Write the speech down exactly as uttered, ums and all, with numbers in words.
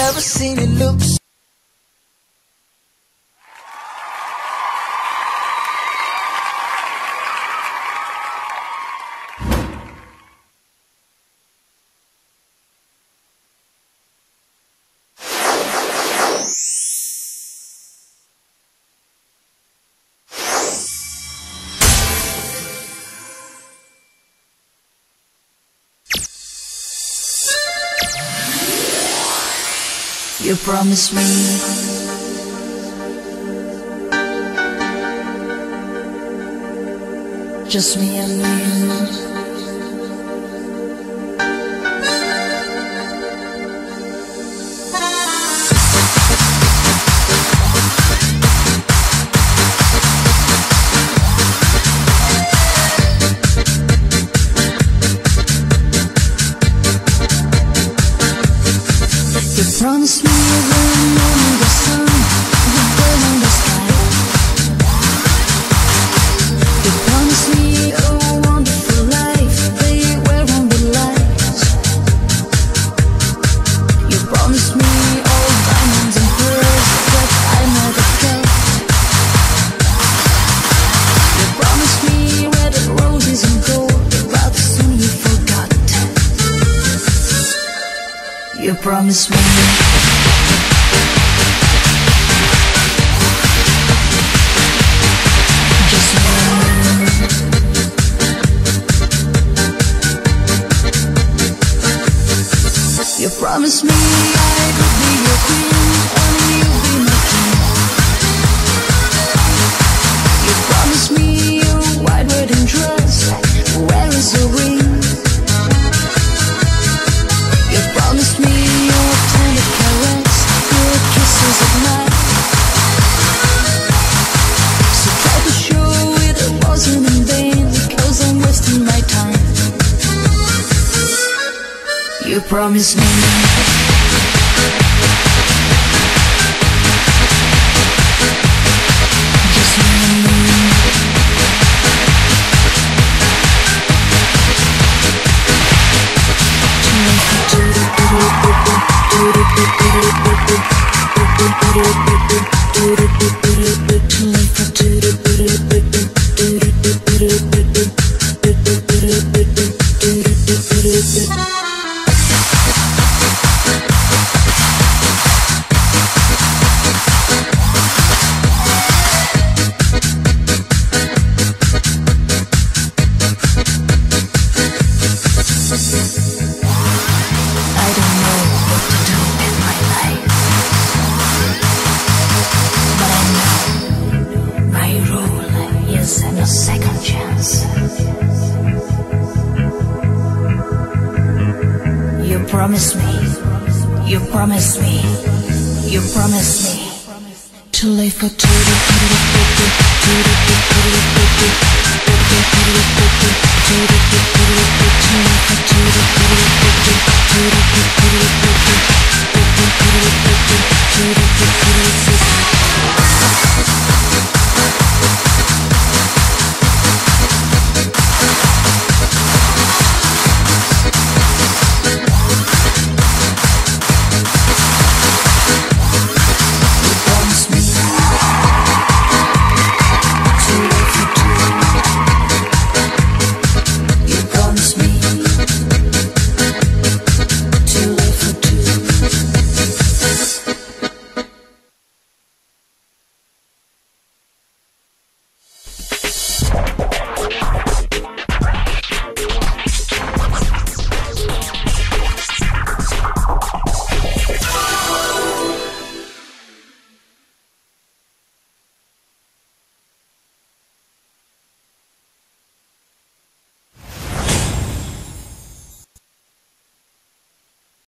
never seen it look so. You promised me just me and you. Promise me the moon, the sun, the bird in the sky. You promise me a wonderful life, they were on the lights. You promise me all diamonds and pearls that I never felt. You promise me red roses and gold, but soon you forgot. You promise me just me. You promised me I could be your queen and you'd be my king. You promised me a white wedding dress, where is the ring? You promised me your tender caress, your kisses at night. So try to show it wasn't in vain, because I'm wasting my time. You promised me just me. And a second chance. You promised me, you promised me, you promised me to live for two. To live for two.